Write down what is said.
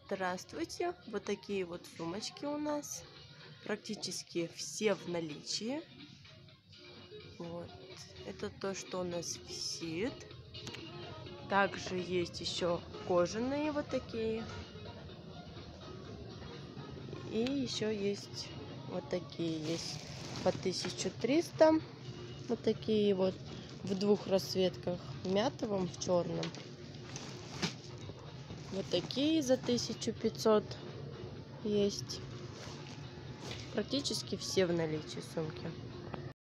Здравствуйте! Вот такие вот сумочки у нас. Практически все в наличии. Вот. Это то, что у нас висит. Также есть еще кожаные вот такие. И еще есть вот такие. Есть по 1300. Вот такие вот в двух расцветках. В мятовом, в черном. Вот такие за 1500 есть. Практически все в наличии сумки.